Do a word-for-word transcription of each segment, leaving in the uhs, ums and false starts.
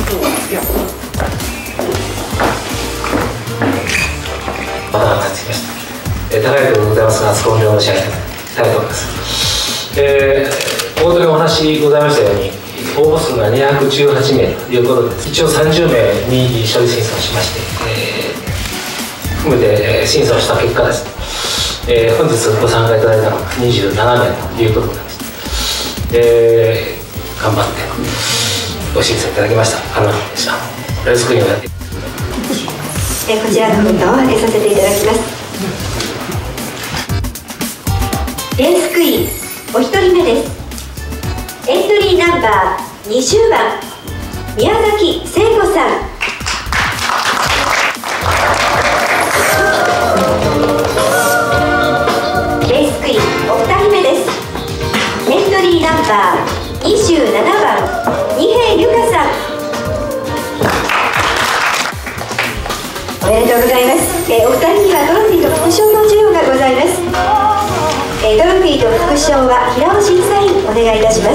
また立ってきました。えー、高いところでございますが、厚く御礼を申し上げたいと思います。えー、冒頭にお話ございましたように、応募数がにひゃくじゅうはちめいということで、一応さんじゅうめいに書類審査をしまして、えー、含めて審査をした結果です、えー、本日ご参加いただいたのがにじゅうななめいということでございまして、えー、頑張ってご審査いただきました。あのでした。レースクイーンをやってえー、こちらの封筒を開けさせていただきます。レースクイーンお一人目です。エントリーナンバーにじゅうばん宮崎聖子さん。レースクイーンお二人目です。エントリーナンバーにじゅうななばん二瓶由香さん。おめでとうございます。えー、お二人にはトロフィーと副賞の授与がございます。えー、トロフィーと副賞は平尾審査員お願いいたします。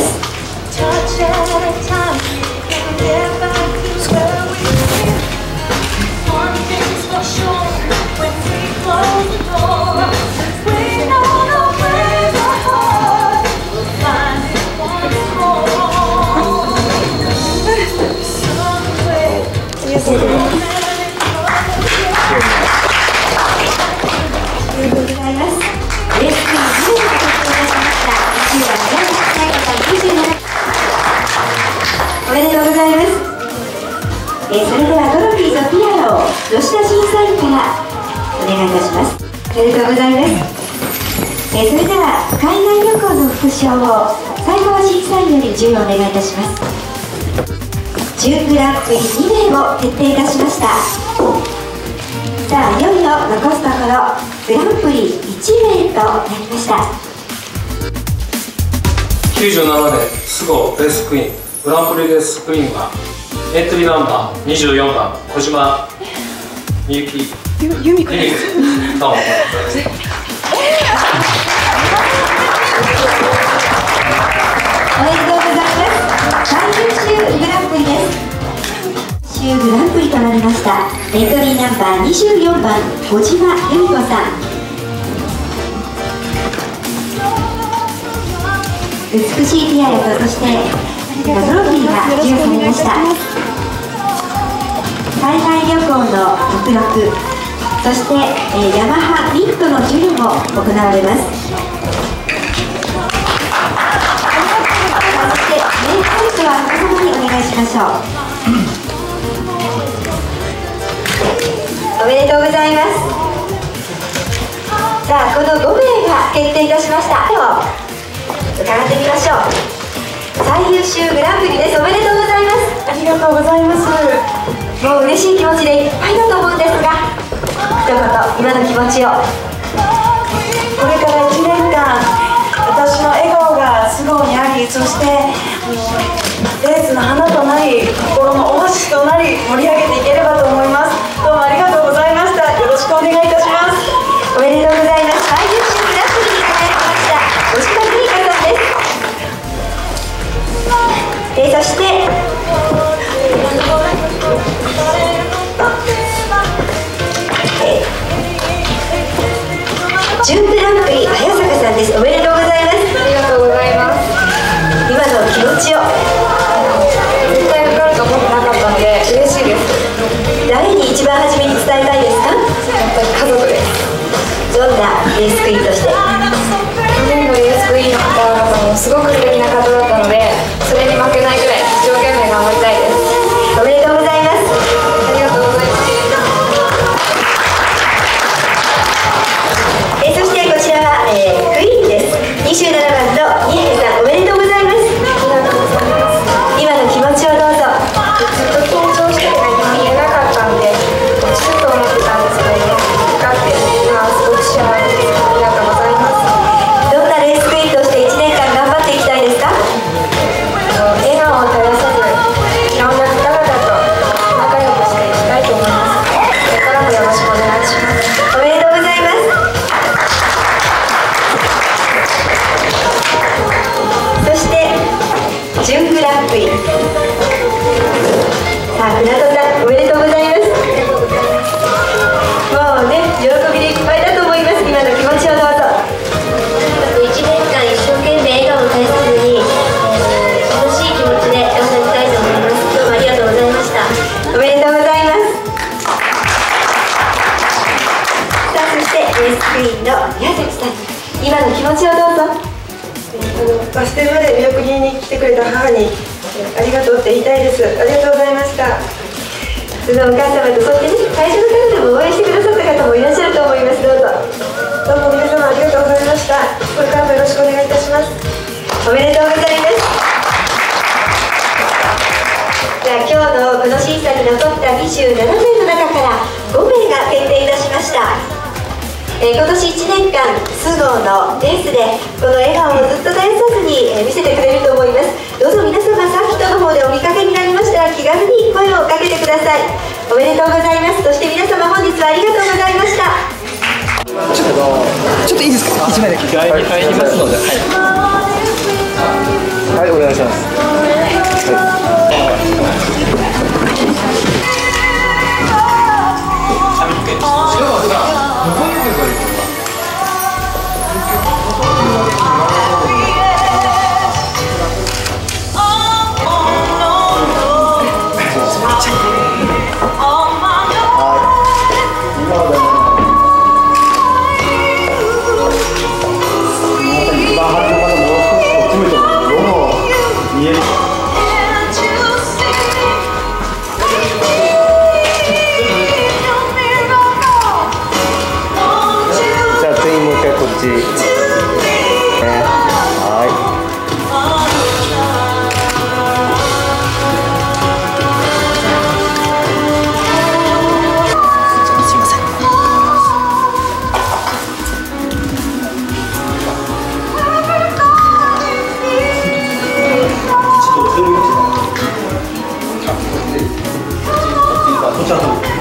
おめでとうございます。えー、それではトロフィーとピアノを吉田審査員からお願いいたします。おめでとうございます。えー、それでは海外旅行の副賞を最高審査員より授与をお願いいたします。準グランプリにめいを決定いたしました。さあ、いよいよ残すところグランプリいちめいとなりました。 きゅうじゅうななねんスゴレースクイーングランプリレースクイーンはエントリーナンバーにじゅうよんばん小島みゆき由美子です。どうも。 おめでとうございます。最優秀グランプリです。最優秀グランプリとなりました。エントリーナンバーにじゅうよんばん小島由美子さん。美しいピアノとそしてトロフィーが授与されました。海外旅行の目録、そして、えー、ヤマハミットの授与も行われます。そしてメイクセットは皆様にお願いしましょう。おめでとうございます。さあ、このごめいが決定いたしました。伺ってみましょう。最優秀グランプリです。おめでとうございます。 ありがとうございます。 もう嬉しい気持ちでいっぱいだと思うんですが、一言今の気持ちを。 これからいちねんかん私の笑顔がスゴにあり、そしてレースの花となり心のお箸となり盛り上げていければと思います。どうもありがとうございました。よろしくお願いいたします。 おめでとうございます。最優秀グランプリに輝きました吉田由美香さんです。えー、そしてえー、準グランプリ早坂さんです。おめでとうございます。 ありがとうございます。 今の気持ちを。 絶対受かると思ってなかったので嬉しいです。 誰に一番初めに伝えたいですか？ やっぱり家族です。 どんなレースクイーンとして？ 去年のレースクイーンの方々もすごく素敵な方だったので、それに負けないぐらい一生懸命頑張りたいです。 おめでとうございます。 ありがとうございます。 えそしてこちらは、えー、クイーンです。にじゅうななばんの二瓶さん、おめでとうございます。今の気持ちをどうぞ。 ずっと緊張して言えなかったんで落ちると思ってたんですけど、受かって今はすごく幸せです。ありがとうございます。 どんなレースクイーンとしていちねんかん頑張っていきたいですか？ 笑顔を絶やさずいろんな方々と仲良くしていきたいと思います。これからもよろしくお願いします。 おめでとうございます。そして準グランプリ船戸さん、おめでとうございます。もうね、喜びでいっぱいだと思います。今の気持ちをどうぞ。 いちねんかん一生懸命笑顔を絶やさずに、えー、楽しい気持ちで頑張りたいと思います。どうもありがとうございました。 おめでとうございます。さあ、そしてレースクイーンの宮崎さん、今の気持ちをどうぞ。 あのバス停まで見送りに来てくれた母にありがとうって言いたいです。ありがとうございました。 そのお母様と、そしてね、会社の方でも応援してくださった方もいらっしゃると思います。どうぞ。 どうも皆様ありがとうございました。これからもよろしくお願いいたします。 おめでとうございます。じゃあ、今日のこの審査に残ったにじゅうななめいの中からごめいが決定いたしました。えー、今年いちねんかん菅生のレースでこの笑顔をずっと絶やさずに、えー、見せてくれると思います。どうぞ皆様、サーキットの方でお見かけになりましたら気軽に声をかけてください。おめでとうございます。そして皆様、本日はありがとうございました。 ちょっと、ちょっといいですか、一枚だけ。はい、入りますので。はい、お願いします。 こちらの